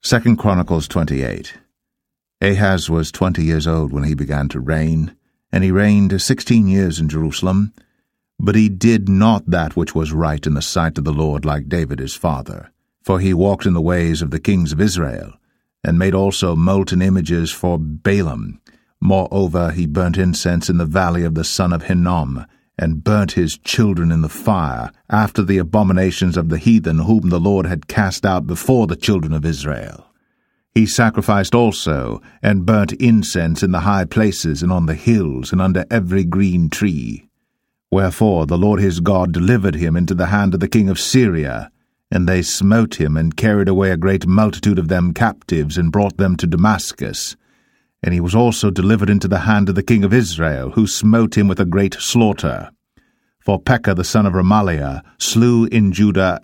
2 Chronicles 28. Ahaz was 20 years old when he began to reign, and he reigned 16 years in Jerusalem. But he did not that which was right in the sight of the Lord like David his father, for he walked in the ways of the kings of Israel, and made also molten images for Baalim. Moreover, he burnt incense in the valley of the son of Hinnom, and burnt his children in the fire, after the abominations of the heathen whom the Lord had cast out before the children of Israel. He sacrificed also, and burnt incense in the high places, and on the hills, and under every green tree. Wherefore the Lord his God delivered him into the hand of the king of Syria, and they smote him, and carried away a great multitude of them captives, and brought them to Damascus. And he was also delivered into the hand of the king of Israel, who smote him with a great slaughter. For Pekah the son of Remaliah slew in Judah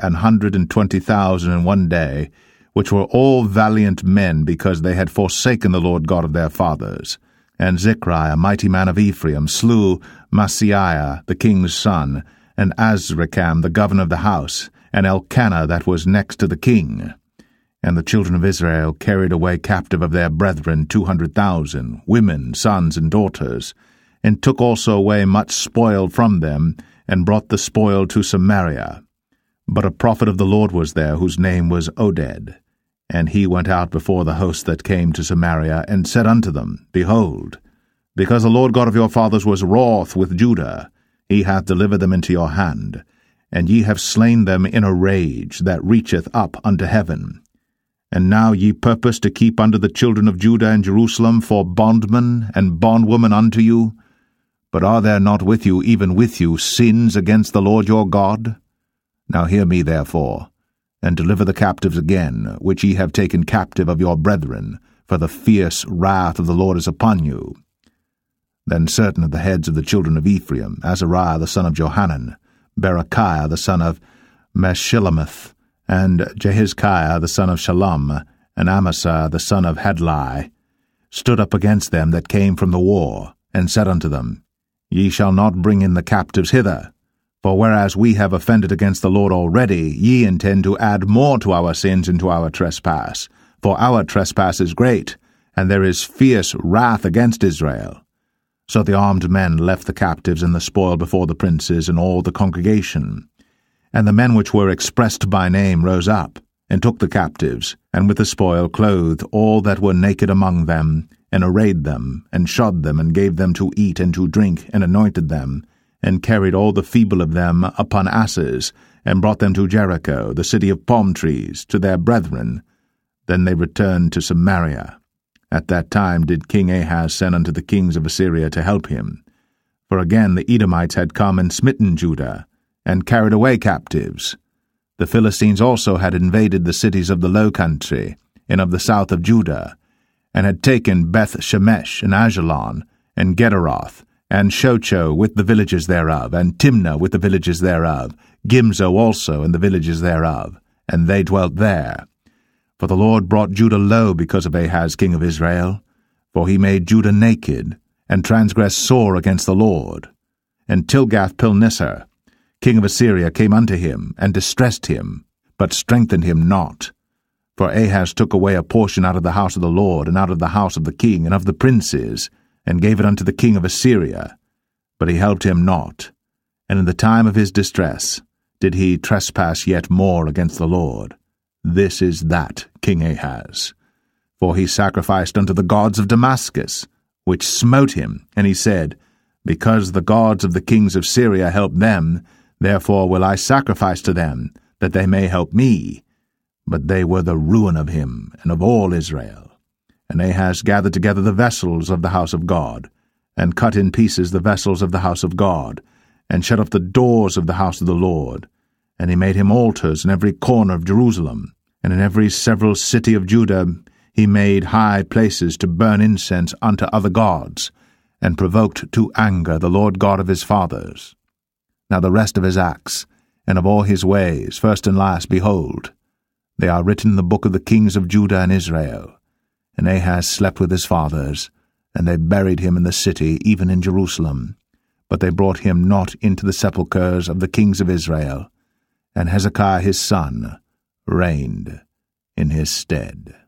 120,000 in one day, which were all valiant men, because they had forsaken the Lord God of their fathers. And Zichri, a mighty man of Ephraim, slew Maaseiah the king's son, and Azrikam the governor of the house, and Elkanah that was next to the king. And the children of Israel carried away captive of their brethren 200,000, women, sons, and daughters, and took also away much spoil from them, and brought the spoil to Samaria. But a prophet of the Lord was there, whose name was Oded. And he went out before the host that came to Samaria, and said unto them, Behold, because the Lord God of your fathers was wroth with Judah, he hath delivered them into your hand, and ye have slain them in a rage that reacheth up unto heaven. And now ye purpose to keep under the children of Judah and Jerusalem for bondmen and bondwomen unto you? But are there not with you, even with you, sins against the Lord your God? Now hear me therefore, and deliver the captives again, which ye have taken captive of your brethren, for the fierce wrath of the Lord is upon you. Then certain of the heads of the children of Ephraim, Azariah the son of Johanan, Berechiah the son of Meshillemith, and Jehizkiah the son of Shallum, and Amasa the son of Hadlai, stood up against them that came from the war, and said unto them, Ye shall not bring in the captives hither, for whereas we have offended against the Lord already, ye intend to add more to our sins and to our trespass. For our trespass is great, and there is fierce wrath against Israel. So the armed men left the captives and the spoil before the princes and all the congregation. And the men which were expressed by name rose up, and took the captives, and with the spoil clothed all that were naked among them, and arrayed them, and shod them, and gave them to eat and to drink, and anointed them, and carried all the feeble of them upon asses, and brought them to Jericho, the city of palm trees, to their brethren. Then they returned to Samaria. At that time did King Ahaz send unto the kings of Assyria to help him. For again the Edomites had come and smitten Judah, and carried away captives. The Philistines also had invaded the cities of the low country, and of the south of Judah, and had taken Beth-Shemesh, and Ajalon, and Gederoth, and Shocho with the villages thereof, and Timnah with the villages thereof, Gimzo also and the villages thereof, and they dwelt there. For the Lord brought Judah low because of Ahaz king of Israel, for he made Judah naked, and transgressed sore against the Lord. And Tilgath-Pilneser, king of Assyria, came unto him, and distressed him, but strengthened him not. For Ahaz took away a portion out of the house of the Lord, and out of the house of the king, and of the princes, and gave it unto the king of Assyria. But he helped him not, and in the time of his distress did he trespass yet more against the Lord. This is that King Ahaz. For he sacrificed unto the gods of Damascus, which smote him, and he said, Because the gods of the kings of Syria helped them, therefore will I sacrifice to them, that they may help me. But they were the ruin of him, and of all Israel. And Ahaz gathered together the vessels of the house of God, and cut in pieces the vessels of the house of God, and shut up the doors of the house of the Lord. And he made him altars in every corner of Jerusalem, and in every several city of Judah he made high places to burn incense unto other gods, and provoked to anger the Lord God of his fathers. Now the rest of his acts, and of all his ways, first and last, behold, they are written in the book of the kings of Judah and Israel. And Ahaz slept with his fathers, and they buried him in the city, even in Jerusalem. But they brought him not into the sepulchres of the kings of Israel. And Hezekiah his son reigned in his stead.